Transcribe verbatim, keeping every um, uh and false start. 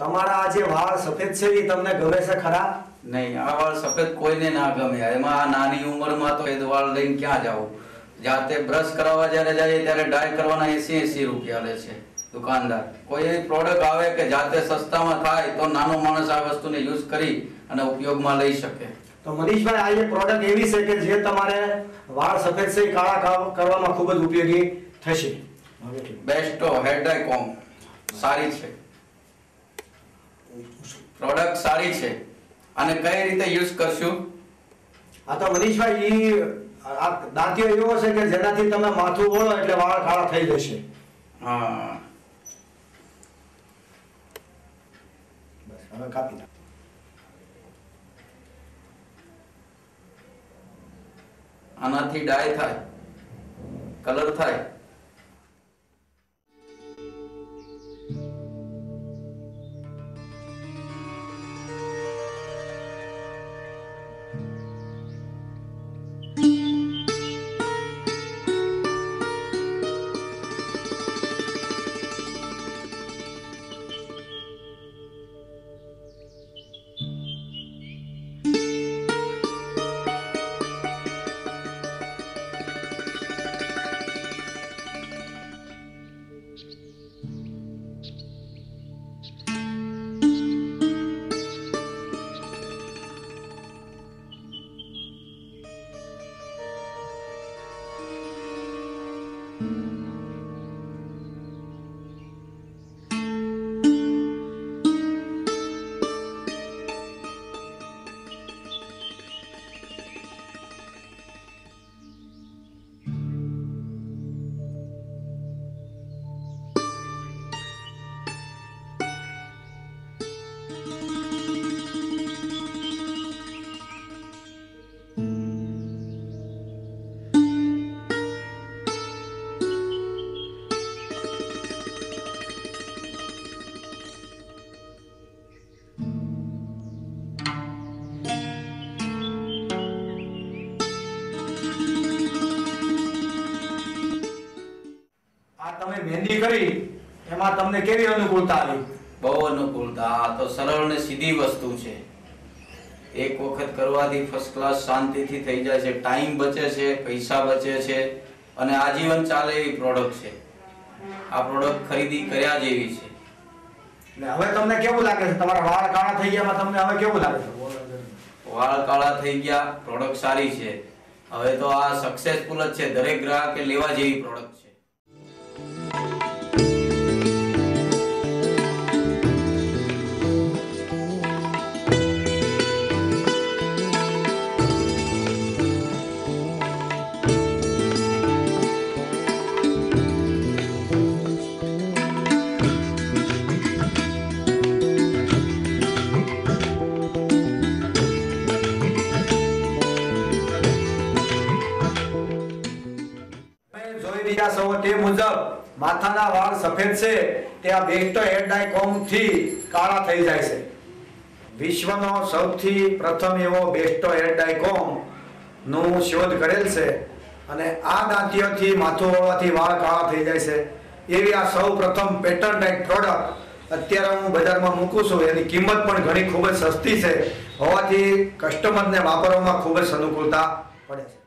તમારા આ જે વાળ સફેદ છે એ તમને ગમે છે ખરા? નહીં, આ વાળ સફેદ કોઈને ના ગમે. એમાં આ નાની ઉંમરમાં તો એ વાળ લઈને ક્યાં જાવ? જાતે બ્રશ કરાવવા જ્યારે જાય ત્યારે ડાય કરવાના એસી એસી રૂપિયા લે છે દુકાનદાર. કોઈ એવી પ્રોડક્ટ આવે કે જાતે સસ્તામાં થાય તો નાનો માણસ આ વસ્તુને યુઝ કરી અને ઉપયોગમાં લઈ શકે. તો મનીષભાઈ, આ એક પ્રોડક્ટ એવી છે કે જે તમારે વાળ સફેદ છે કાળા કરવામાં ખૂબ જ ઉપયોગી થશે. બેસ્ટો હેર ડાય કોમ સારી છે, પ્રોડક્ટ સારી છે. અને કઈ રીતે યુઝ કરશું? આ તો મનીષભાઈ ઈ આ દાંતિયો એવો છે કે જેનાથી તમે માથું ઓળો એટલે વાળ કાળા થઈ જશે. હા, બસ હવે કાપી નાખો. આનાથી ડાય થાય, કલર થાય. તમે મહેંદી કરી એમાં તમને કેવી અનુકૂળતા આવી? બહુ અનુકૂળતા. આ તો સરળ ને સીધી વસ્તુ છે. એક વખત કરવાથી ફર્સ્ટ ક્લાસ શાંતિથી થઈ જાય છે. ટાઈમ બચે છે, પૈસા બચે છે અને આજીવન ચાલે એવી પ્રોડક્ટ છે. આ પ્રોડક્ટ ખરીદી કર્યા જેવી છે. એટલે હવે તમને કેવું લાગે છે? તમારા વાળ કાળા થઈ ગયા, તમને હવે કેવું લાગે છે? વાળ કાળા થઈ ગયા, પ્રોડક્ટ સારી છે. હવે તો આ સક્સેસફુલ જ છે. દરેક ગ્રાહકે લેવા જેવી પ્રોડક્ટ છે. તે મુજબ માથાના વાળ સફેદ છે તે આ બેસ્ટો હેર ડાય કોમ થી કાળા થઈ જાય છે. વિશ્વનો સૌથી પ્રથમ એવો બેસ્ટો હેર ડાય કોમ નું શોધ કરેલ છે અને આ દાંતીઓથી માથું ઓળવાથી વાળ કાળા થઈ જાય છે એવી આ સૌ પ્રથમ પેટર્ન ટાઈપ પ્રોડક્ટ અત્યારે હું બજારમાં મૂકું છું. એની કિંમત પણ ઘણી ખૂબ જ સસ્તી છે હોવાથી કસ્ટમરને વાપરવામાં ખૂબ જ અનુકૂળતા પડે છે.